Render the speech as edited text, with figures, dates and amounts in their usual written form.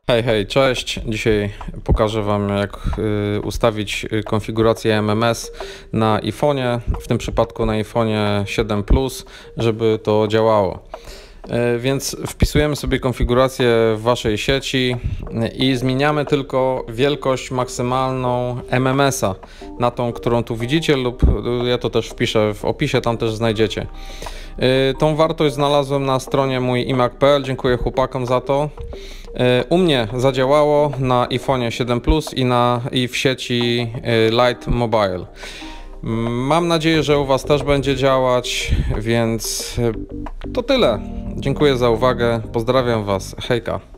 Hej, hej, cześć. Dzisiaj pokażę Wam, jak ustawić konfigurację MMS na iPhone'ie, w tym przypadku na iPhone'ie 7 Plus, żeby to działało. Więc wpisujemy sobie konfigurację w Waszej sieci i zmieniamy tylko wielkość maksymalną MMS-a na tą, którą tu widzicie, lub ja to też wpiszę w opisie, tam też znajdziecie. Tą wartość znalazłem na stronie mój iMac.pl, dziękuję chłopakom za to. U mnie zadziałało na iPhone'ie 7 Plus i w sieci Light Mobile. Mam nadzieję, że u Was też będzie działać, więc to tyle. Dziękuję za uwagę, pozdrawiam Was, hejka.